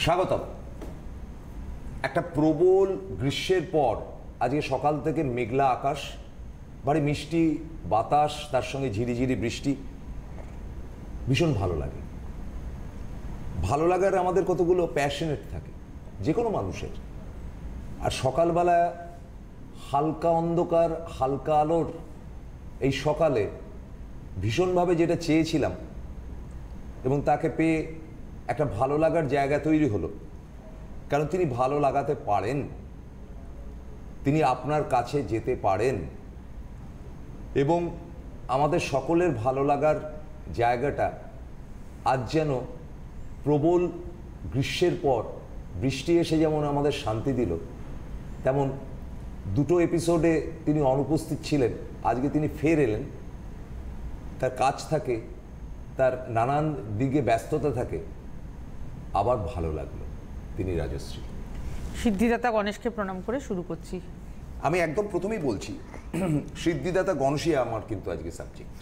স্বাগতম। একটা প্রবল গ্রীষ্মের পর আজকে সকাল থেকে মেঘলা আকাশ, ভারী মিষ্টি বাতাস, তার সঙ্গে ঝিরিঝিরি বৃষ্টি, ভীষণ ভালো লাগে। ভালো লাগার আমাদের কতগুলো প্যাশনেট থাকে যে কোনো মানুষের। আর সকালবেলা হালকা অন্ধকার হালকা আলোর এই সকালে ভীষণভাবে যেটা চেয়েছিলাম এবং তাকে পেয়ে একটা ভালো লাগার জায়গা তৈরি হলো। কারণ তিনি ভালো লাগাতে পারেন, তিনি আপনার কাছে যেতে পারেন এবং আমাদের সকলের ভালো লাগার জায়গাটা আজ যেন প্রবল গ্রীষ্মের পর বৃষ্টি এসে যেমন আমাদের শান্তি দিল, তেমন দুটো এপিসোডে তিনি অনুপস্থিত ছিলেন, আজকে তিনি ফের এলেন। তার কাজ থাকে, তার নানান দিকে ব্যস্ততা থাকে, আবার ভালো লাগলো। তিনি রাজশ্রী। সিদ্ধিদাতা গণেশকে প্রণাম করে শুরু করছি। আমি একদম প্রথমেই বলছি, সিদ্ধিদাতা গণেশই আমার কিন্তু আজকে সাবজেক্ট।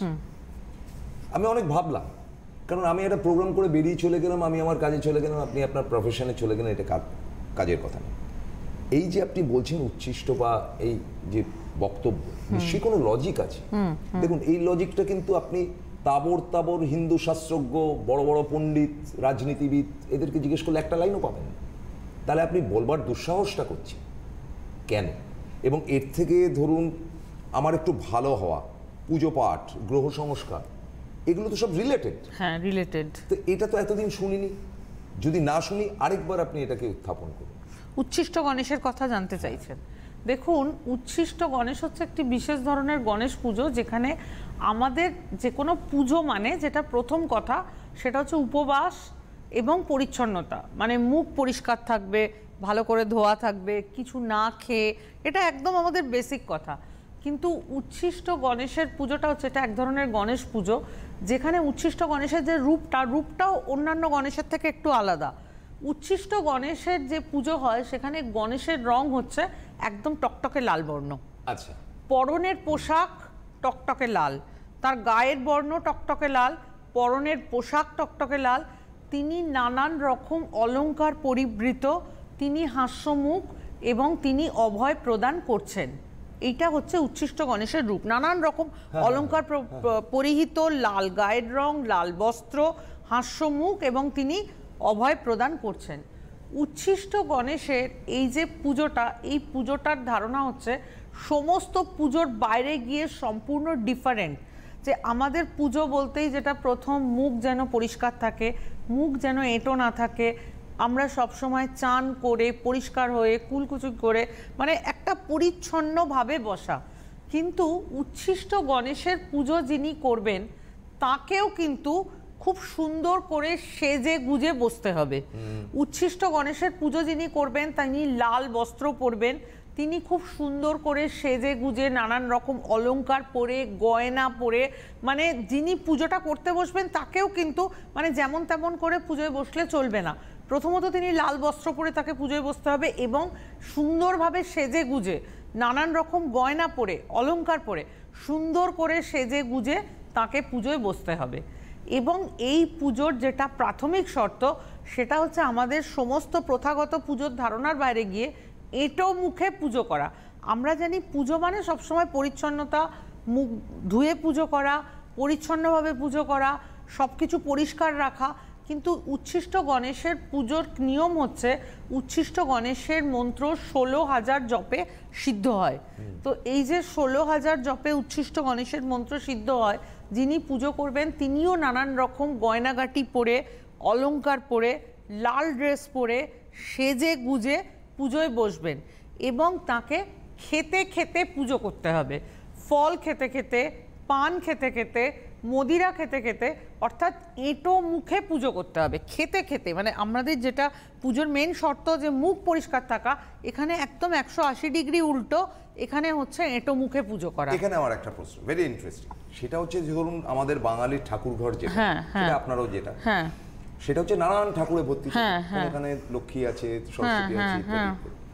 আমি অনেক ভাবলাম, কারণ আমি একটা প্রোগ্রাম করে বেরিয়ে চলে গেলাম, আমি আমার কাজে চলে গেলাম, আপনি আপনার প্রফেশনে চলে গেলেন, এটা কাজের কথা না। এই যে আপনি বলছেন উচ্ছিষ্ট বা এই যে বক্তব্য, নিশ্চয়ই কোনো লজিক আছে। দেখুন, এই লজিকটা কিন্তু আপনি তাবর তাবর হিন্দু শাস্ত্রজ্ঞ, বড় বড় পণ্ডিত, রাজনীতিবিদ, এদেরকে জিজ্ঞেস করলে একটা লাইনও পাবেন। তাহলে আপনি বলবার দুঃসাহসটা করছেন কেন? এবং এর থেকে ধরুন আমার একটু ভালো হওয়া, পুজো পাঠ, গ্রহ সংস্কার, এগুলো তো সব রিলেটেড। হ্যাঁ, রিলেটেড। তো এটা তো এতদিন শুনিনি, যদি না শুনি আরেকবার আপনি এটাকে উত্থাপন করুন। উচ্ছিষ্ট গণেশের কথা জানতে চাইছেন। দেখুন, উচ্ছিষ্ট গণেশ হচ্ছে একটি বিশেষ ধরনের গণেশ পুজো, যেখানে আমাদের যে কোনো পুজো মানে যেটা প্রথম কথা সেটা হচ্ছে উপবাস এবং পরিচ্ছন্নতা। মানে মুখ পরিষ্কার থাকবে, ভালো করে ধোয়া থাকবে, কিছু না খেয়ে, এটা একদম আমাদের বেসিক কথা। কিন্তু উচ্ছিষ্ট গণেশের পুজোটা হচ্ছে এটা এক ধরনের গণেশ পুজো, যেখানে উচ্ছিষ্ট গণেশের যে রূপটাও অন্যান্য গণেশের থেকে একটু আলাদা। উচ্ছিষ্ট গণেশের যে পুজো হয় সেখানে গণেশের রং হচ্ছে একদম টকটকে লাল বর্ণ। আচ্ছা। পরনের পোশাক টকটকে লাল, তার গায়ের বর্ণ টকটকে লাল, পরনের পোশাক টকটকে লাল, তিনি নানান রকম অলংকার পরিবৃত, তিনি হাস্যমুখ এবং তিনি অভয় প্রদান করছেন। এইটা হচ্ছে উচ্ছিষ্ট গণেশের রূপ। নানান রকম অলংকার পরিহিত, লাল গায়ের রং, লাল বস্ত্র, হাস্যমুখ এবং তিনি অভয় প্রদান করছেন। উচ্ছিষ্ট গণেশের এই যে পুজোটা, এই পুজোটার ধারণা হচ্ছে সমস্ত পুজোর বাইরে গিয়ে সম্পূর্ণ ডিফারেন্ট। যে আমাদের পুজো বলতেই যেটা প্রথম, মুখ যেন পরিষ্কার থাকে, মুখ যেন এঁটো না থাকে, আমরা সবসময় চান করে পরিষ্কার হয়ে কুলকুচি করে মানে একটা পরিচ্ছন্নভাবে বসা। কিন্তু উচ্ছিষ্ট গণেশের পুজো যিনি করবেন তাকেও কিন্তু খুব সুন্দর করে সেজে গুজে বসতে হবে। উচ্ছিষ্ট গণেশের পুজো যিনি করবেন তিনি লাল বস্ত্র পরবেন, তিনি খুব সুন্দর করে সেজে গুজে নানান রকম অলংকার পরে, গয়না পরে, মানে যিনি পুজোটা করতে বসবেন তাকেও কিন্তু মানে যেমন তেমন করে পুজোয় বসলে চলবে না। প্রথমত তিনি লাল বস্ত্র পরে তাকে পুজোয় বসতে হবে এবং সুন্দরভাবে সেজে গুজে নানান রকম গয়না পরে, অলংকার পরে সুন্দর করে সেজে গুজে তাকে পুজোয় বসতে হবে। এবং এই পুজোর যেটা প্রাথমিক শর্ত সেটা হচ্ছে আমাদের সমস্ত প্রথাগত পুজোর ধারণার বাইরে গিয়ে এঁটো মুখে পুজো করা। আমরা জানি পুজো মানে সবসময় পরিচ্ছন্নতা, মুখ ধুয়ে পুজো করা, পরিচ্ছন্নভাবে পুজো করা, সব কিছু পরিষ্কার রাখা। কিন্তু উচ্ছিষ্ট গণেশের পুজোর নিয়ম হচ্ছে উচ্ছিষ্ট গণেশের মন্ত্র 16,000 জপে সিদ্ধ হয়। তো এই যে 16,000 জপে উচ্ছিষ্ট গণেশের মন্ত্র সিদ্ধ হয়, যিনি পুজো করবেন তিনিও নানান রকম গয়নাগাটি পরে, অলংকার পরে, লাল ড্রেস পরে সেজে গুজে পুজোয় বসবেন এবং তাকে খেতে খেতে পুজো করতে হবে। ফল খেতে খেতে, পান খেতে খেতে, মদিরা খেতে খেতে, অর্থাৎ এঁটো মুখে পুজো করতে হবে। খেতে খেতে মানে আমাদের যেটা পুজোর মেন শর্ত যে মুখ পরিষ্কার থাকা, এখানে একদম 180 ডিগ্রি উল্টো, এখানে হচ্ছে এঁটো মুখে পুজো করা। এখানে আমার একটা প্রশ্ন, ভেরি ইন্টারেস্টিং, সেটা হচ্ছে যে ধরুন আমাদের বাঙালির ঠাকুর ঘর যেটা, সেটা আপনারও যেটা, সেটা হচ্ছে নানান ঠাকুরে ভর্তি। এখানে লক্ষ্মী আছে, সরস্বতী আছে ইত্যাদি।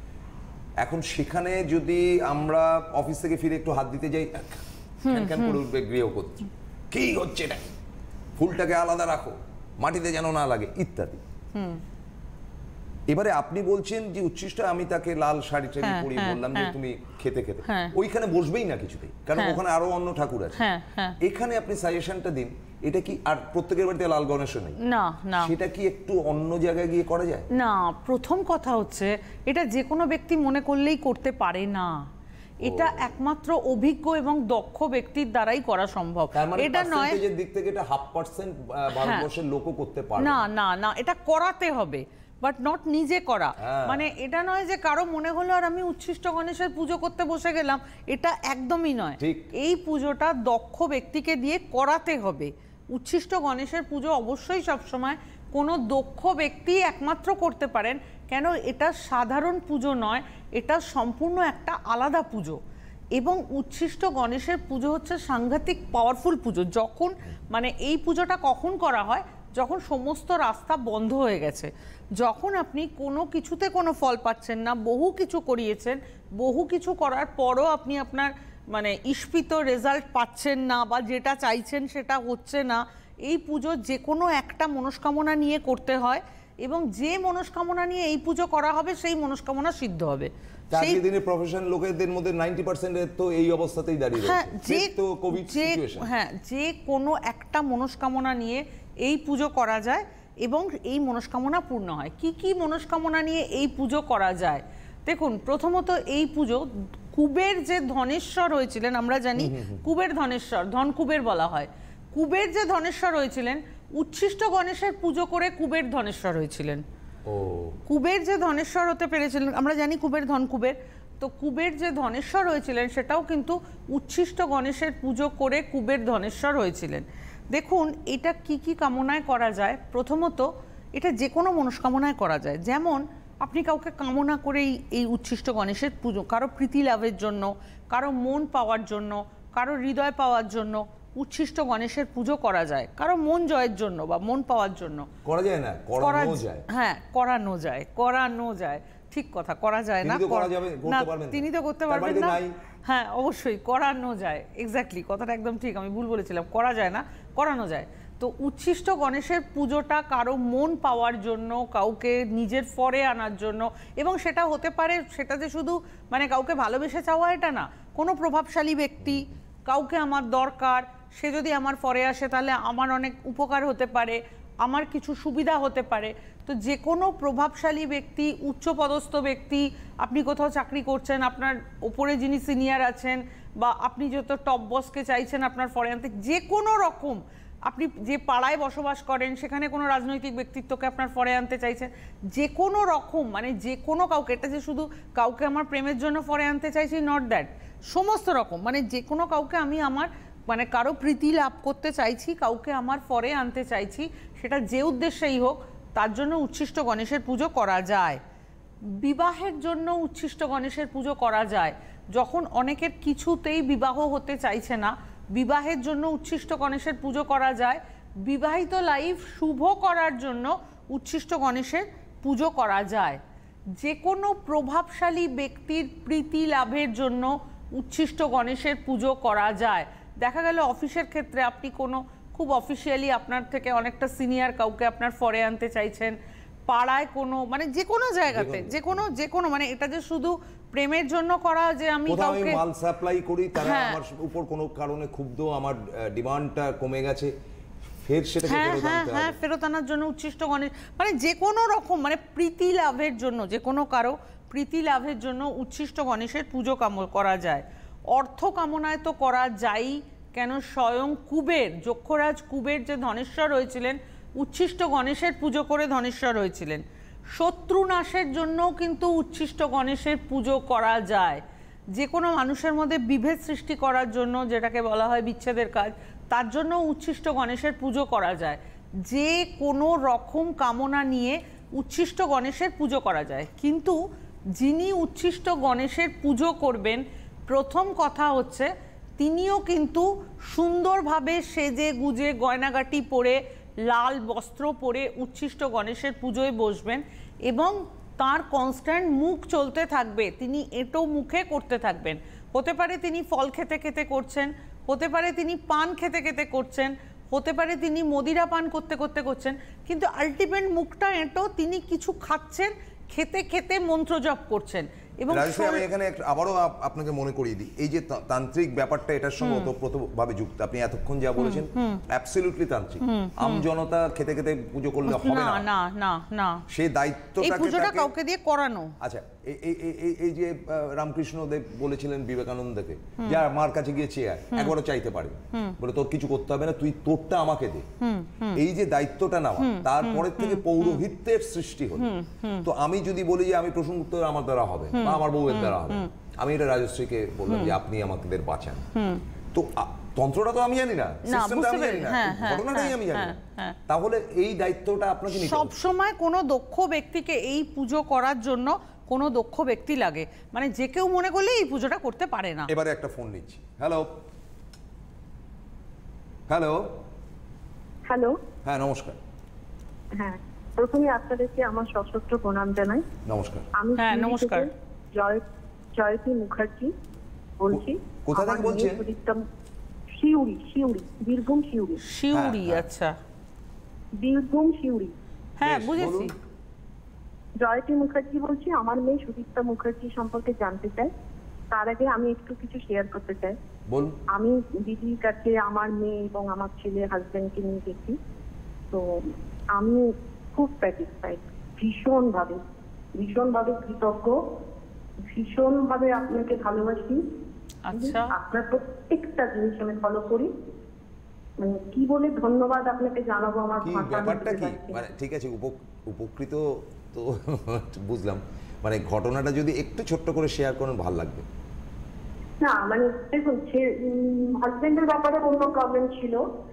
এখন সেখানে যদি আমরা অফিস থেকে ফিরে একটু হাত দিতে যাই, ক্যান করে উঠবে গৃহকর্ত্রী, কি হচ্ছে এটা, ফুলটাকে আলাদা রাখো, মাটিতে যেন না লাগে ইত্যাদি। এবারে আপনি বলছেন যে উচ্ছিষ্ট, আমি তাকে লাল শাড়ি টাড়ি পরিয়ে বললাম যে তুমি খেতে খেতে, ওইখানে বসবেই না কিছুতেই, কারণ ওখানে আরো অন্য ঠাকুর আছে। এখানে আপনি সাজেশনটা দিন, এটা কি আর প্রত্যেকের বাড়িতে লাল গণেশ নেই? না না, সেটা কি একটু অন্য জায়গায় গিয়ে করা যায়? না, প্রথম কথা হচ্ছে এটা যে কোনো ব্যক্তি মনে করলেই করতে পারে না, এটা একমাত্র অভিজ্ঞ এবং দক্ষ ব্যক্তির দ্বারাই করা সম্ভব। এটা নয় যে দিক থেকে এটা 0.5% ভারতবর্ষের লোকও করতে পারে না। না না, এটা করাতে হবে, বাট নট নিজে করা। মানে এটা নয় যে কারো মনে হলো আর আমি উচ্ছিষ্ট গণেশের পুজো করতে বসে গেলাম, এটা একদমই নয়। এই পুজোটা দক্ষ ব্যক্তিকে দিয়ে করাতে হবে। উচ্ছিষ্ট গণেশের পুজো অবশ্যই সবসময় কোনো দক্ষ ব্যক্তি একমাত্র করতে পারেন, কেন এটা সাধারণ পুজো নয়, এটা সম্পূর্ণ একটা আলাদা পুজো। এবং উচ্ছিষ্ট গণেশের পুজো হচ্ছে সাংঘাতিক পাওয়ারফুল পুজো। যখন মানে এই পুজোটা কখন করা হয়, যখন সমস্ত রাস্তা বন্ধ হয়ে গেছে, যখন আপনি কোনো কিছুতে কোনো ফল পাচ্ছেন না, বহু কিছু করিয়েছেন, বহু কিছু করার পরও আপনি আপনার মানে ইস্পিত রেজাল্ট পাচ্ছেন না, বা যেটা চাইছেন সেটা হচ্ছে না, এই পুজো যে কোনো একটা মনস্কামনা নিয়ে করতে হয়, এবং যে মনস্কামনা নিয়ে এই পুজো করা হবে সেই মনস্কামনা সিদ্ধ হবে। আজকের দিনে প্রফেশনাল লোকেদের মধ্যে 90% তো এই অবস্থাতেই দাঁড়িয়ে রয়েছে, তো কোভিড সিচুয়েশন। যে কোনো একটা মনস্কামনা নিয়ে এই পুজো করা যায় এবং এই মনস্কামনা পূর্ণ হয়। কি কি মনস্কামনা নিয়ে এই পুজো করা যায়? দেখুন, প্রথমত এই পুজো কুবের যে ধনেশ্বর হয়েছিলেন, আমরা জানি কুবের ধনেশ্বর, ধন কুবের বলা হয়। কুবের যে ধনেশ্বর হয়েছিলেন, উচ্ছিষ্ট গণেশের পুজো করে কুবের ধনেশ্বর হয়েছিলেন। কুবের যে ধনেশ্বর হতে পেরেছিলেন, আমরা জানি কুবের ধন কুবের, তো কুবের যে ধনেশ্বর হয়েছিলেন সেটাও কিন্তু উচ্ছিষ্ট গণেশের পুজো করে কুবের ধনেশ্বর হয়েছিলেন। দেখুন, এটা কি কি কামনায় করা যায়। প্রথমত, এটা যে কোনো মনস্কামনায় করা যায়। যেমন আপনি কাউকে কামনা করে এই উচ্ছিষ্ট গণেশের পুজো, কারো প্রীতি লাভের জন্য, কারো মন পাওয়ার জন্য, কারো হৃদয় পাওয়ার জন্য উচ্ছিষ্ট গণেশের পুজো করা যায়। কারো মন জয়ের জন্য বা মন পাওয়ার জন্য করা যায় না, করানো যায়। হ্যাঁ, করানো যায়, করানো যায়, ঠিক কথা, করা যায় না, তিনি তো করতে পারবেন না। হ্যাঁ, অবশ্যই করানো যায়, এক্স্যাক্টলি, কথাটা একদম ঠিক, আমি ভুল বলেছিলাম, করা যায় না, করানো যায়। তো উচ্ছিষ্ট গণেশের পুজোটা কারো মন পাওয়ার জন্য, কাউকে নিজের ফরে আনার জন্য, এবং সেটা হতে পারে, সেটা যে শুধু মানে কাউকে ভালোবেসে চাওয়া এটা না, কোনো প্রভাবশালী ব্যক্তি, কাউকে আমার দরকার, সে যদি আমার ফরে আসে তাহলে আমার অনেক উপকার হতে পারে, আমার কিছু সুবিধা হতে পারে। তো যে কোনো প্রভাবশালী ব্যক্তি, উচ্চপদস্থ ব্যক্তি, আপনি কোথাও চাকরি করছেন, আপনার ওপরে যিনি সিনিয়র আছেন, বা আপনি যত টপ বসকে চাইছেন আপনার ফরে আনতে, যে কোনো রকম, আপনি যে পাড়ায় বসবাস করেন সেখানে কোনো রাজনৈতিক ব্যক্তিত্বকে আপনার ফরে আনতে চাইছেন, যে কোনো রকম, মানে যে কোনো কাউকে, এটা যে শুধু কাউকে আমার প্রেমের জন্য ফরে আনতে চাইছি, নট দ্যাট, সমস্ত রকম, মানে যে কোনো কাউকে আমি আমার মানে কারো প্রীতি লাভ করতে চাইছি, কাউকে আমার ফরে আনতে চাইছি, সেটা যে উদ্দেশ্যেই হোক, তার জন্য উচ্ছিষ্ট গণেশের পুজো করা যায়। বিবাহের জন্য উচ্ছিষ্ট গণেশের পুজো করা যায়। যখন অনেকের কিছুতেই বিবাহ হতে চাইছে না, বিবাহের জন্য উচ্ছিষ্ট গণেশের পুজো করা যায়। বিবাহিত লাইফ শুভ করার জন্য উচ্ছিষ্ট গণেশের পুজো করা যায়। যে কোনো প্রভাবশালী ব্যক্তির প্রীতি লাভের জন্য উচ্ছিষ্ট গণেশের পুজো করা যায়। দেখা গেল অফিসের ক্ষেত্রে আপনি কোনো খুব অফিসিয়ালি আপনার থেকে অনেকটা সিনিয়র কাউকে আপনার ফরে আনতে চাইছেন, পাড়ায় কোনো মানে যে কোনো জায়গাতে, যে কোনো মানে এটা যে শুধু প্রেমের জন্য করা যে আমি কাউকে মাল সাপ্লাই করি, তারা আমার উপর কোনো কারণে ক্ষুব্ধ, আমার ডিমান্ডটা কমে গেছে, ফের সেটাকে ফেরত আনার জন্য উচ্ছিষ্ট গণেশ, মানে যে কোনো রকম মানে প্রীতি লাভের জন্য, যে কোনো কারো প্রীতি লাভের জন্য উচ্ছিষ্ট গণেশের পুজো করা যায়। অর্থ কামনায় তো করা যায়ই, কেন স্বয়ং কুবের, যক্ষরাজ কুবের যে ধনেশ্বর হয়েছিলেন, উচ্ছিষ্ট গণেশের পুজো করে ধনেশ্বর হয়েছিলেন। শত্রু নাশের জন্যও কিন্তু উচ্ছিষ্ট গণেশের পুজো করা যায়। যে কোনো মানুষের মধ্যে বিভেদ সৃষ্টি করার জন্য, যেটাকে বলা হয় বিচ্ছেদের কাজ, তার জন্য উচ্ছিষ্ট গণেশের পুজো করা যায়। যে কোনো রকম কামনা নিয়ে উচ্ছিষ্ট গণেশের পুজো করা যায়। কিন্তু যিনি উচ্ছিষ্ট গণেশের পুজো করবেন, প্রথম কথা হচ্ছে তিনিও কিন্তু সুন্দরভাবে সেজে গুজে গয়নাগাটি পরে, লাল বস্ত্র পরে উচ্ছিষ্ট গণেশের পুজোয় বসবেন, এবং তার কনস্ট্যান্ট মুখ চলতে থাকবে, তিনি এঁটো মুখে করতে থাকবেন। হতে পারে তিনি ফল খেতে খেতে করছেন, হতে পারে তিনি পান খেতে খেতে করছেন, হতে পারে তিনি মদিরা পান করতে করতে করছেন, কিন্তু আলটিমেট মুখটা এঁটো, তিনি কিছু খাচ্ছেন খেতে খেতে মন্ত্র জপ করছেন। এবং রাজশ্রী, আমি এখানে আবারও আপনাকে মনে করিয়ে দিই, এই যে তান্ত্রিক ব্যাপারটা এটার সঙ্গে ওতপ্রোতভাবে যুক্ত। আপনি এতক্ষণ যা বলেছেন অ্যাবসলিউটলি তান্ত্রিক। আমজনতা খেতে খেতে পুজো করলে হবে না, না না না, সেই দায়িত্বটাকে, এই পুজোটা কাউকে দিয়ে করানো। আচ্ছা, এই যে রামকৃষ্ণ দেব বলেছিলেন বিবেকানন্দকে, যা মার কাছে গিয়ে চেয়ার একবারও চাইতে পারে, বলে তোর কিছু করতে হবে না, তুই তোরটা আমাকে দে। এই যে দায়িত্বটা নেওয়া, তারপরে থেকে পৌরোহিত্যের সৃষ্টি হলো। তো আমি যদি বলি যে আমি প্রসঙ্গ উত্তর আমার দ্বারা হবে বা আমার বউয়ের দ্বারা হবে, আমি এটা রাজশ্রীকে বললাম যে আপনি আমাদের বাঁচান। তো তন্ত্রটা তো আমি জানি না, সিস্টেমটা আমি জানি না, ঘটনাটাই আমি জানি না, তাহলে এই দায়িত্বটা আপনাকে নিতে হবে। সব সময় কোনো দক্ষ ব্যক্তিকে এই পুজো করার জন্য কোনো দক্ষ ব্যক্তি লাগে, মানে যে কেউ মনে করলে এই পুজোটা করতে পারে না। এবারে একটা ফোন নিচ্ছি। হ্যালো হ্যালো হ্যালো, হ্যাঁ নমস্কার। হ্যাঁ, প্রথমে আপনাদেরকে আমার সশস্ত্র প্রণাম জানাই। নমস্কার। আমি হ্যাঁ, শিউরি নমস্কার। থেকে জয়তী মুখার্জি বলছি। কোথা থেকে বলছেন? শিউরি, শিউরি, বীরভূম শিউরি। শিউরি, হ্যাঁ। আচ্ছা, বীরভূম শিউরি। হ্যাঁ বেশ, বুঝেছি। বলুন। জয়তী মুখার্জি বলছি। আমার মেয়ে সুদীপ্তা মুখার্জি সম্পর্কে জানতে চাই। তার আগে আমি একটু কিছু শেয়ার করতে চাই। বলুন। আমি দিদির কাছে আমার মেয়ে এবং আমার ছেলে হাজবেন্ডকে নিয়ে গেছি। তো আমি খুব স্যাটিসফাইড, ভীষণভাবে ভীষণভাবে কৃতজ্ঞ, ভীষণভাবে আপনাকে ভালোবাসি। আচ্ছা, আপনার প্রত্যেকটা জিনিস আমি ফলো করি। মানে কি বলে ধন্যবাদ আপনাকে জানাবো, আমার কি ভাষা ব্যাপারটা বলতে কি, পারছি না। মানে ঠিক আছে, উপকৃত তো বুঝলাম, মানে ঘটনাটা যদি একটু ছোট্ট করে শেয়ার করেন ভালো লাগবে। না মানে দেখুন, হাজবেন্ডের ব্যাপারে অন্য প্রবলেম ছিল,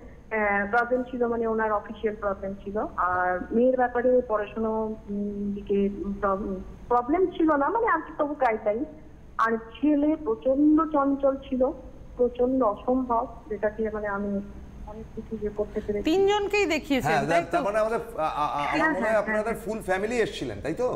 মানে ওনার অফিসিয়াল প্রবলেম ছিল। আর মেয়ের ব্যাপারে পড়াশোনা দিকে প্রবলেম ছিল না, মানে আর কি তবু গাইডাই। আর ছেলে প্রচন্ড চঞ্চল ছিল, প্রচন্ড অসম্ভব, যেটাকে মানে আমি অনেক কিছু যে করতে পেরেছি। তিনজনকেই দেখিয়েছেন হ্যাঁ, তাই তো? তার মানে আমাদের আমার মনে হয় আপনাদের ফুল ফ্যামিলি এসেছিলেন, তাই তো?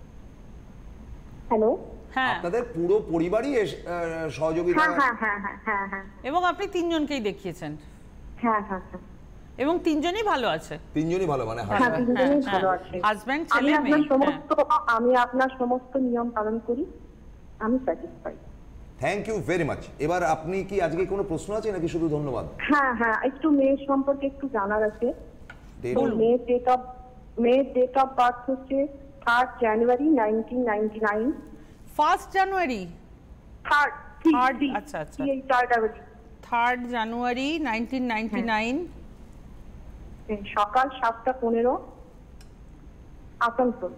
হ্যালো, হ্যাঁ, আপনাদের পুরো পরিবারই সহযোগিতা। হ্যাঁ হ্যাঁ হ্যাঁ হ্যাঁ হ্যাঁ হ্যাঁ এবং আপনি তিনজনকেই দেখিয়েছেন হ্যাঁ হ্যাঁ হ্যাঁ, এবং তিনজনই ভালো আছে। তিনজনই ভালো, মানে হ্যাঁ, তিনজনই ভালো আছে। হাজবেন্ড, আমি ছেলে, আপনার মেয়ে। সমস্ত আমি আপনার সমস্ত নিয়ম পালন করি, আমি satisfied. Thank you very much. এবার আপনি কি আজকে কোনো প্রশ্ন আছে নাকি শুধু ধন্যবাদ? হ্যাঁ হ্যাঁ, একটু মেয়ের সম্পর্কে একটু জানার আছে। বলুন। মেয়ের ডেট অফ বার্থ হচ্ছে 3 জানুয়ারি 1999। 1 জানুয়ারি, 3rd, আচ্ছা, আচ্ছা। 3rd জানুয়ারি 1999। সকাল 7:15 আসানসোল।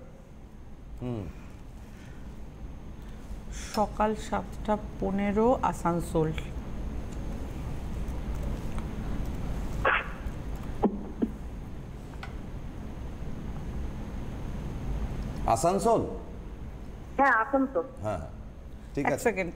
সকাল 7:15 আসানসোল। আসানসোল? হ্যাঁ, আসানসোল। হ্যাঁ, ঠিক এক আছে। সেকেন্ড।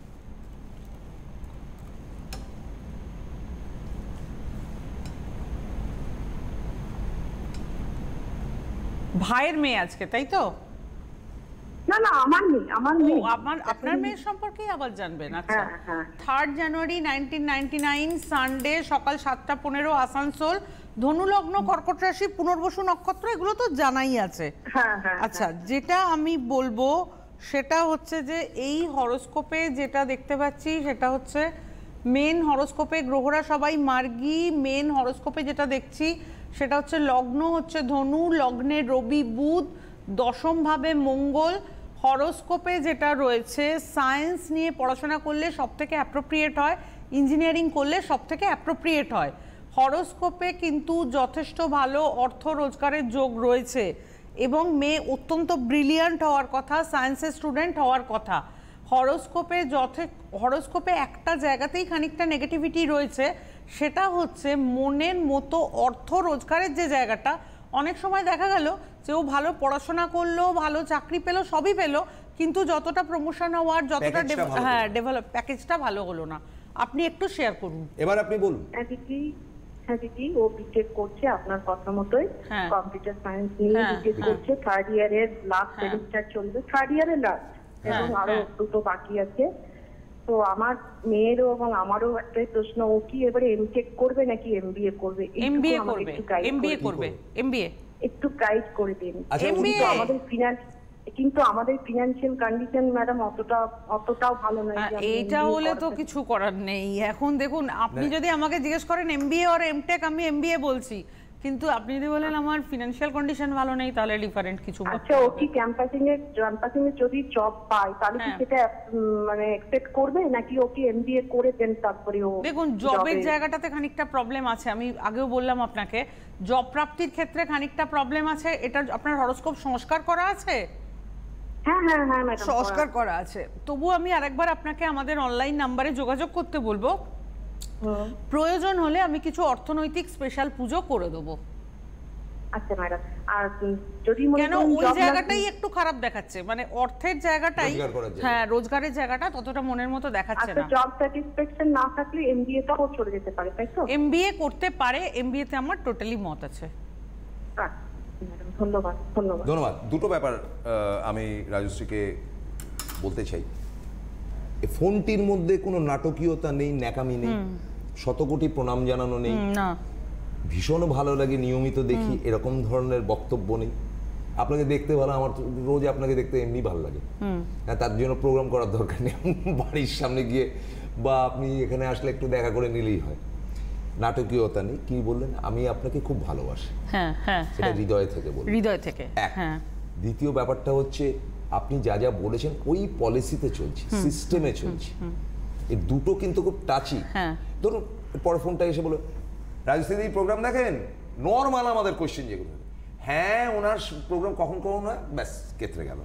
ভাইয়ের মেয়ে আজকে, তাই তো? না না, আমার মেয়ে। আপনার মেয়ের সম্পর্কেই আবার জানবেন। আচ্ছা, হ্যাঁ, হ্যাঁ। 3rd জানুয়ারি 1999 সানডে, সকাল 7:15 আসানসোল, ধনু লগ্ন, কর্কট রাশি, পুনর্বসু নক্ষত্র, এগুলো তো জানাই আছে। হ্যাঁ হ্যাঁ। আচ্ছা, যেটা আমি বলবো সেটা হচ্ছে যে এই হরোস্কোপে যেটা দেখতে পাচ্ছি সেটা হচ্ছে মেন হরোস্কোপে গ্রহরা সবাই মার্গী। মেন হরোস্কোপে যেটা দেখছি সেটা হচ্ছে লগ্ন হচ্ছে ধনু, লগ্নে রবি বুধ, দশম ভাবে মঙ্গল। হরোস্কোপে যেটা রয়েছে, সায়েন্স নিয়ে পড়াশোনা করলে সব থেকে অ্যাপ্রোপ্রিয়েট হয়, ইঞ্জিনিয়ারিং করলে সব থেকে অ্যাপ্রোপ্রিয়েট হয়। হরোস্কোপে কিন্তু যথেষ্ট ভালো অর্থ রোজগারের যোগ রয়েছে এবং মেয়ে অত্যন্ত ব্রিলিয়ান্ট হওয়ার কথা, সায়েন্সের স্টুডেন্ট হওয়ার কথা। হরোস্কোপে একটা জায়গাতেই খানিকটা নেগেটিভিটি রয়েছে, সেটা হচ্ছে মনের মতো অর্থ রোজগারের যে জায়গাটা। অনেক সময় দেখা গেল যে ও ভালো পড়াশোনা করলো, ভালো চাকরি পেলো, সবই পেলো, কিন্তু যতটা প্রমোশন হওয়ার, যতটা ডেভেলপ প্যাকেজটা ভালো হলো না। আপনি একটু শেয়ার করুন। এবার আপনি বলুন। হ্যাঁ দিদি, ও বিটেক করছে আপনার কথা মতোই, হ্যাঁ। কম্পিউটার সায়েন্স নিয়ে বিটেক করছে। 3rd ইয়ারের লাস্ট সেমিস্টার চলবে, 3rd ইয়ারের লাস্ট, এবং আরো দুটো বাকি আছে। তো আমার মেয়েরও এবং আমারও একটাই প্রশ্ন, ও কি এবারে এমটেক করবে নাকি এমবিএ করবে? এমবিএ করবে, এমবিএ করবে, এমবিএ। একটু গাইড করে দিন। আচ্ছা, আমাদের ফিনান্স, কিন্তু আমাদের ফিনান্সিয়াল কন্ডিশন ম্যাডাম অতটাও ভালো নয় যে আমি এইটা MBA হলে তো করতে- কিছু করার নেই। এখন দেখুন, আপনি যদি আমাকে জিজ্ঞেস করেন এমবিএ আর এমটেক, আমি এমবিএ বলছি, কিন্তু আপনি যদি বলেন আমার ফিনান্সিয়াল কন্ডিশন ভালো নেই, তাহলে ডিফারেন্ট কিছু বলতে আচ্ছা, ও হবে। কি ক্যাম্পাসিং এ যদি জব পায় তাহলে কি হ্যাঁ। সেটা মানে এক্সপেক্ট করবে, নাকি ও কি এমবিএ করে দেন তারপরে ও দেখুন, জবের job-এ- জায়গাটাতে খানিকটা প্রবলেম আছে, আমি আগেও বললাম আপনাকে, জব প্রাপ্তির ক্ষেত্রে খানিকটা প্রবলেম আছে। এটা আপনার হরোস্কোপ সংস্কার করা আছে? হ্যাঁ হ্যাঁ হ্যাঁ ম্যাডাম, সংস্কার করা আছে। তবু আমি আরেকবার আপনাকে আমাদের অনলাইন নাম্বারে যোগাযোগ করতে বলবো। প্রয়োজন হলে আমি কিছু অর্থনৈতিক স্পেশাল পুজো করে দেবো। আচ্ছা ম্যাডাম, আর যদি মনে কেন করেন ওই job না- জায়গাটাই একটু খারাপ দেখাচ্ছে, মানে অর্থের জায়গাটাই, রোজগার করার জায়গা। হ্যাঁ রোজগারের জায়গাটা ততটা মনের মতো দেখাচ্ছে আচ্ছা, না। জব স্যাটিসফ্যাকশন না থাকলে এমবিএ টাও চলে যেতে পারে, তাই তো? এমবিএ করতে পারে, এমবিএ তে আমার টোটালি মত আছে। আচ্ছা, ম্যাডাম, ধন্যবাদ ধন্যবাদ। ধন্যবাদ। দুটো ব্যাপার আমি রাজশ্রীকে বলতে চাই। এই ফোনটির মধ্যে কোনো নাটকীয়তা নেই, ন্যাকামি নেই, শতকোটি প্রণাম জানানো নেই, না, ভীষণ ভালো লাগে নিয়মিত দেখি এরকম ধরনের বক্তব্য নেই। আপনাকে দেখতে ভালো, আমার তো রোজ আপনাকে দেখতে এমনি ভালো লাগে। হ্যাঁ, তার জন্য প্রোগ্রাম করার দরকার নেই, বাড়ির সামনে গিয়ে বা আপনি এখানে আসলে একটু দেখা করে নিলেই হয়। নাটকীয়তা নেই। কি বললেন? আমি আপনাকে খুব ভালোবাসি, হ্যাঁ হ্যাঁ সেটা হ্যাঁ, হৃদয় থেকে বলি। হৃদয় থেকে। এক। হ্যাঁ, দ্বিতীয় ব্যাপারটা হচ্ছে আপনি যা যা বলেছেন ওই পলিসিতে চলছি, সিস্টেমে চলছি। এই দুটো কিন্তু খুব টাচি। হ্যাঁ। ধরুন পরে ফোনটা এসে বলো, রাজশ্রী প্রোগ্রাম দেখেন, নর্মাল আমাদের কোয়েশ্চেন যেগুলো, হ্যাঁ ওনার প্রোগ্রাম কখন কখন হয়, ব্যাস কেটে গেল।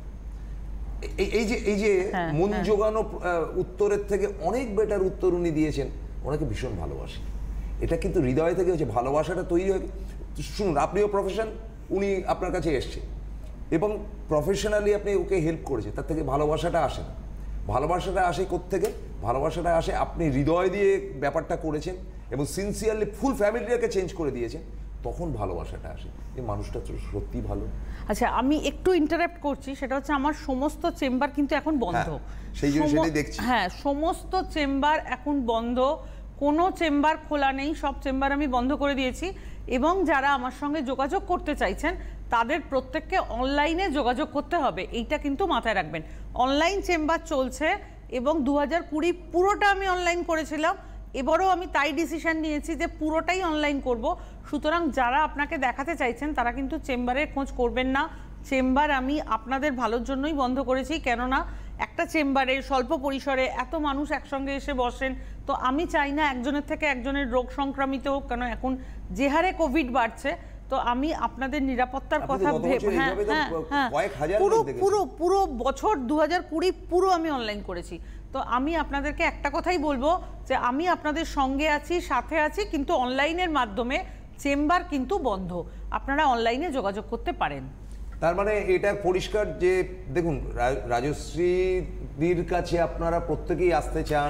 এই যে হ্যাঁ, মন হ্যাঁ। জোগানো উত্তরের থেকে অনেক বেটার উত্তর উনি দিয়েছেন। ওনাকে ভীষণ ভালোবাসি। এটা কিন্তু হৃদয় থেকে হচ্ছে, ভালোবাসাটা তৈরি হয়। শুনুন, আপনিও প্রফেশন, উনি আপনার কাছে এসছে এবং প্রফেশনালি আপনি ওকে হেল্প করেছেন, তার থেকে ভালোবাসাটা আসে না। ভালোবাসাটা আসে কোত্থেকে? ভালোবাসাটা আসে আপনি হৃদয় দিয়ে ব্যাপারটা করেছেন এবং সিনসিয়ারলি ফুল ফ্যামিলিটাকে চেঞ্জ করে দিয়েছেন, তখন ভালোবাসাটা আসে। এই মানুষটা তো সত্যি ভালো। আচ্ছা আমি একটু ইন্টারাপ্ট করছি, সেটা হচ্ছে আমার সমস্ত চেম্বার কিন্তু এখন বন্ধ। হ্যাঁ, সেই জন্য সেটাই দেখছি। হ্যাঁ, সমস্ত চেম্বার এখন বন্ধ, কোনো চেম্বার খোলা নেই, সব চেম্বার আমি বন্ধ করে দিয়েছি। এবং যারা আমার সঙ্গে যোগাযোগ করতে চাইছেন তাদের প্রত্যেককে অনলাইনে যোগাযোগ করতে হবে, এইটা কিন্তু মাথায় রাখবেন। অনলাইন চেম্বার চলছে এবং 2020 পুরোটা আমি অনলাইন করেছিলাম, এবারও আমি তাই ডিসিশন নিয়েছি যে পুরোটাই অনলাইন করব। সুতরাং যারা আপনাকে দেখাতে চাইছেন তারা কিন্তু চেম্বারের খোঁজ করবেন না। চেম্বার আমি আপনাদের ভালোর জন্যই বন্ধ করেছি, কেননা একটা চেম্বারে স্বল্প পরিসরে এত মানুষ একসঙ্গে এসে বসেন, তো আমি চাই না একজনের থেকে একজনের রোগ সংক্রামিত হোক, কেন এখন যে হারে কোভিড বাড়ছে। তো আমি আপনাদের নিরাপত্তার আপনি তো কথা গত বছর হ্যাঁ এইভাবে তো হ্যাঁ হ্যাঁ কয়েক হাজার পুরো লোক দেখেছি। পুরো পুরো বছর 2020 পুরো আমি অনলাইন করেছি। তো আমি আপনাদেরকে একটা কথাই বলবো যে আমি আপনাদের সঙ্গে আছি, সাথে আছি, কিন্তু অনলাইনের মাধ্যমে চেম্বার কিন্তু বন্ধ, আপনারা অনলাইনে যোগাযোগ করতে পারেন। তার মানে এটা পরিষ্কার যে দেখুন, রাজশ্রীদির কাছে আপনারা প্রত্যেকেই আসতে চান।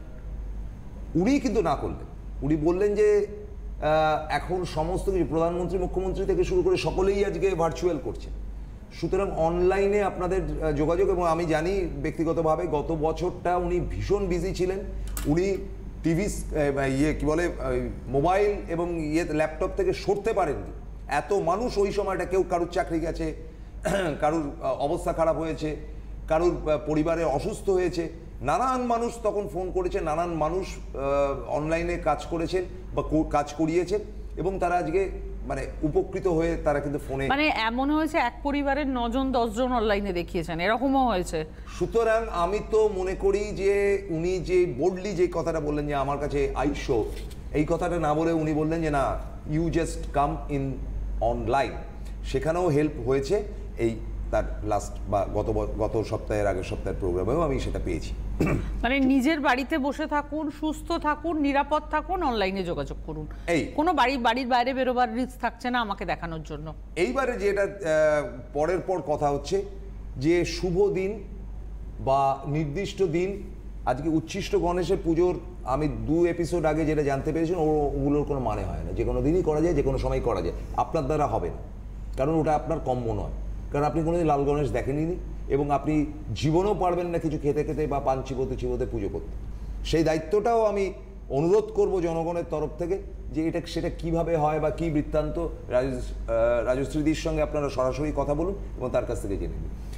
উনি কিন্তু না করলেন, উনি বললেন যে এখন সমস্ত কিছু প্রধানমন্ত্রী, মুখ্যমন্ত্রী থেকে শুরু করে সকলেই আজকে ভার্চুয়াল করছে। সুতরাং অনলাইনে আপনাদের যোগাযোগ, এবং আমি জানি ব্যক্তিগতভাবে গত বছরটা উনি ভীষণ বিজি ছিলেন। উনি টিভি কি বলে মোবাইল এবং ল্যাপটপ থেকে সরতে পারেননি। এত মানুষ ওই সময়টা, কেউ কারুর চাকরি গেছে, কারুর অবস্থা খারাপ হয়েছে, কারুর পরিবারে অসুস্থ হয়েছে, নানান মানুষ তখন ফোন করেছে, নানান মানুষ অনলাইনে কাজ করেছেন বা কাজ করিয়েছেন এবং তারা আজকে মানে উপকৃত হয়ে তারা কিন্তু ফোনে, মানে এমন হয়েছে এক পরিবারের 9 জন 10 জন অনলাইনে দেখিয়েছেন, এরকমও হয়েছে। সুতরাং আমি তো মনে করি যে উনি যে বোল্ডলি যে কথাটা বললেন যে আমার কাছে আইশো, এই কথাটা না বলে উনি বললেন যে না, you just come in online. সেখানেও হেল্প হয়েছে। এই তার লাস্ট বা গত সপ্তাহের আগের সপ্তাহের প্রোগ্রামেও আমি সেটা পেয়েছি। মানে নিজের বাড়িতে বসে থাকুন, সুস্থ থাকুন, নিরাপদ থাকুন, অনলাইনে যোগাযোগ করুন। এই কোনো বাড়ির বাইরে বেরোবার রিস্ক থাকছে না আমাকে দেখানোর জন্য। এইবারে যেটা পরের পর কথা হচ্ছে যে শুভ দিন বা নির্দিষ্ট দিন, আজকে উচ্ছিষ্ট গণেশের পুজোর আমি 2 এপিসোড আগে যেটা জানতে পেরেছেন, ওগুলোর কোনো মানে হয় না। যে কোনো দিনই করা যায়, যে কোনো সময় করা যায়, আপনার দ্বারা হবে না, কারণ ওটা আপনার কম্য নয়। কারণ আপনি কোনোদিন লাল গণেশ দেখেননি এবং আপনি জীবনেও পারবেন না কিছু খেতে খেতে বা পান চিবোতে পুজো করতে। সেই দায়িত্বটাও আমি অনুরোধ করব জনগণের তরফ থেকে যে সেটা কিভাবে হয় বা কী বৃত্তান্ত, রাজশ্রীদির সঙ্গে আপনারা সরাসরি কথা বলুন এবং তার কাছ থেকে জেনে নিন।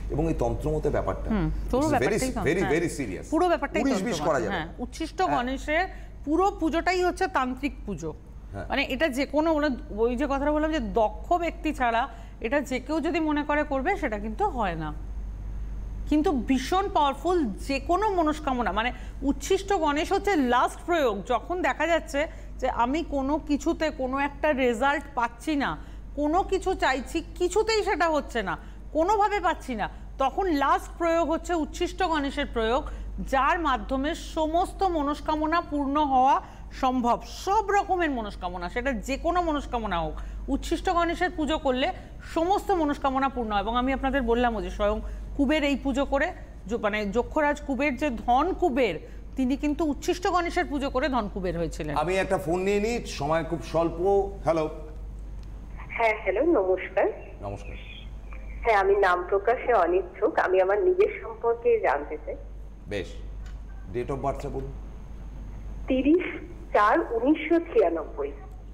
এবং এই তন্ত্রমতে ব্যাপারটা পুরো ভেরি ব্যাপারটাই ভেরি হ্যাঁ। ভেরি সিরিয়াস, পুরো ব্যাপারটাই 19-20 করা যাবে। হ্যাঁ, উচ্ছিষ্ট গণেশের পুরো পুজোটাই হচ্ছে তান্ত্রিক পুজো। মানে এটা যে কোনো ওই যে কথাটা বললাম যে দক্ষ ব্যক্তি ছাড়া এটা যে কেউ যদি মনে করে করবে সেটা কিন্তু হয় না। কিন্তু ভীষণ পাওয়ারফুল যে কোনো মনস্কামনা, মানে উচ্ছিষ্ট গণেশ হচ্ছে লাস্ট প্রয়োগ। যখন দেখা যাচ্ছে যে আমি কোনো কিছুতে কোনো একটা রেজাল্ট পাচ্ছি না, কোনো কিছু চাইছি কিছুতেই সেটা হচ্ছে না, কোনোভাবে পাচ্ছি না, তখন লাস্ট প্রয়োগ হচ্ছে উচ্ছিষ্ট গণেশের প্রয়োগ, যার মাধ্যমে সমস্ত মনস্কামনা পূর্ণ হওয়া সম্ভব। সব রকমের মনস্কামনা, সেটা যে কোনো মনস্কামনা হোক, উচ্ছিষ্ট গণেশের পুজো করলে সমস্ত মনস্কামনা পূর্ণ হয়। এবং আমি আপনাদের বললামও যে স্বয়ং কুবের এই পুজো করে, মানে যক্ষরাজ কুবের যে ধন কুবের, তিনি কিন্তু উচ্ছিষ্ট গণেশের পুজো করে ধন কুবের হয়েছিলেন। আমি একটা ফোন নিয়ে নিই, সময় খুব স্বল্প। হ্যালো। হ্যাঁ, হ্যালো, নমস্কার। নমস্কার। হ্যাঁ, আমি নাম প্রকাশে অনিচ্ছুক, আমি আমার নিজের সম্পর্কে জানতে চাই। বেশ, ডেট অফ বার্থটা বলুন। 30/4/1996।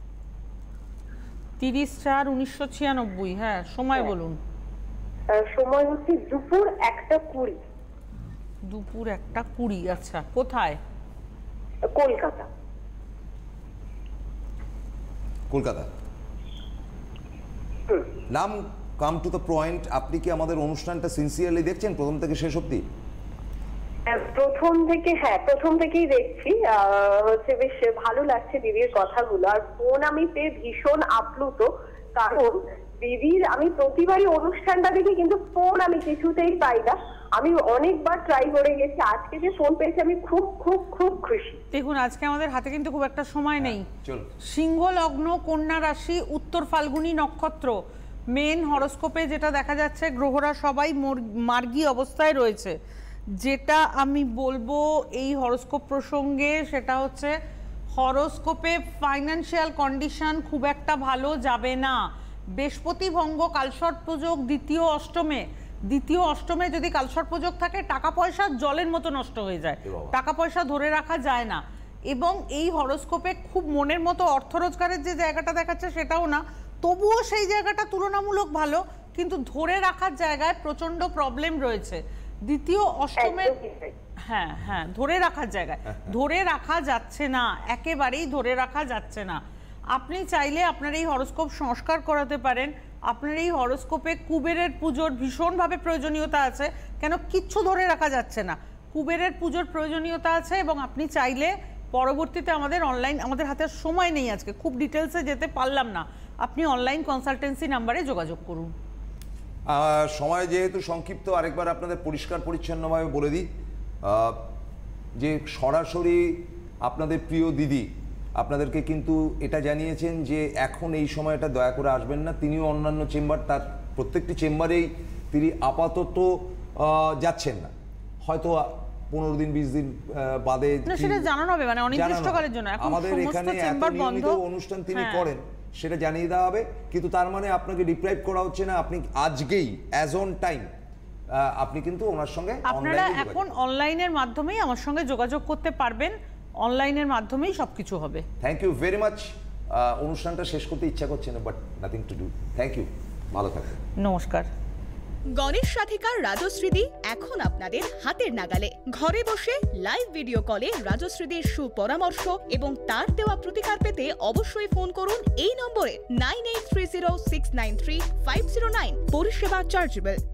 30/4/1996। হ্যাঁ, সময় বলুন। সময় হচ্ছে দুপুর 1:20। দুপুর 1:20। আচ্ছা, কোথায়? কলকাতা। কলকাতা। নাম, কাম টু দ্য পয়েন্ট। আপনি কি আমাদের অনুষ্ঠানটা সিনসিয়ারলি দেখছেন প্রথম থেকে শেষ অবধি? প্রথম থেকেই দেখছি। হচ্ছে বেশ ভালো লাগছে দিদির কথাগুলো। আর ফোন আমি পেয়ে ভীষণ আপ্লুত, কারণ দিদির আমি প্রতিবারই অনুষ্ঠানটা দেখি, কিন্তু ফোন আমি কিছুতেই পাই না। আমি অনেকবার ট্রাই করে গেছি, আজকে যে ফোন পেয়েছি আমি খুব খুব খুব খুশি। দেখুন, আজকে আমাদের হাতে কিন্তু খুব একটা সময় নেই। চলুন। সিংহ লগ্ন, কন্যা রাশি, উত্তর ফাল্গুনী নক্ষত্র, মেন হরোস্কোপে যেটা দেখা যাচ্ছে গ্রহরা সবাই মার্গী অবস্থায় রয়েছে। যেটা আমি বলবো এই হরোস্কোপ প্রসঙ্গে সেটা হচ্ছে হরোস্কোপে ফাইন্যান্সিয়াল কন্ডিশন খুব একটা ভালো যাবে না। বৃহস্পতি ভঙ্গ, কালসর্পযোগ দ্বিতীয় অষ্টমে যদি কালসর্পযোগ থাকে, টাকা পয়সা জলের মতো নষ্ট হয়ে যায়, টাকা পয়সা ধরে রাখা যায় না। এবং এই হরোস্কোপে খুব মনের মতো অর্থ রোজগারের যে জায়গাটা দেখাচ্ছে সেটাও না, তবুও সেই জায়গাটা তুলনামূলক ভালো, কিন্তু ধরে রাখার জায়গায় প্রচন্ড প্রবলেম রয়েছে। দ্বিতীয় অষ্টমে হ্যাঁ ধরে রাখার জায়গায় ধরে রাখা যাচ্ছে না, একেবারেই ধরে রাখা যাচ্ছে না। আপনি চাইলে আপনার এই হরোস্কোপ সংস্কার করাতে পারেন। আপনার এই হরোস্কোপে কুবেরের পুজোর ভীষণভাবে প্রয়োজনীয়তা আছে, কেন কিচ্ছু ধরে রাখা যাচ্ছে না, কুবেরের পুজোর প্রয়োজনীয়তা আছে। এবং আপনি চাইলে পরবর্তীতে আমাদের হাতে সময় নেই, আজকে খুব ডিটেলসে যেতে পারলাম না, আপনি অনলাইন কনসালটেন্সি নাম্বারে যোগাযোগ করুন। সময় যেহেতু সংক্ষিপ্ত, আরেকবার আপনাদের পরিষ্কার পরিচ্ছন্নভাবে বলে দিই যে সরাসরি আপনাদের প্রিয় দিদি আপনাদেরকে কিন্তু এটা জানিয়েছেন যে এখন এই সময়টা দয়া করে আসবেন না। তিনিও অন্যান্য চেম্বার, তার প্রত্যেকটি চেম্বারেই তিনি আপাতত যাচ্ছেন না, হয়তো 15 দিন 20 দিন বাদে সেটা জানানো হবে, মানে অনির্দিষ্টকালের জন্য। আমাদের এখানে এত নিয়মিত অনুষ্ঠান তিনি করেন সেটা জানিয়ে দেওয়া হবে, কিন্তু তার মানে আপনাকে ডিপ্রাইভ করা হচ্ছে না। আপনি আজকেই অ্যাজ অন টাইম আপনি কিন্তু ওনার সঙ্গে আপনারা এখন অনলাইনের মাধ্যমেই আমার সঙ্গে যোগাযোগ করতে পারবেন, অনলাইনের মাধ্যমেই সবকিছু হবে। Thank you very much. অনুষ্ঠানটা শেষ করতে ইচ্ছা করছে না, but nothing to do. Thank you, ভালো থাকবেন। নমস্কার। গণেশ রাধিকার রাজশ্রীদি এখন আপনাদের হাতের নাগালে। ঘরে বসে লাইভ ভিডিও কলে রাজশ্রীদির সুপরামর্শ এবং তার দেওয়া প্রতিকার পেতে অবশ্যই ফোন করুন এই নম্বরে 9830693509। পরিষেবা চার্জেবল।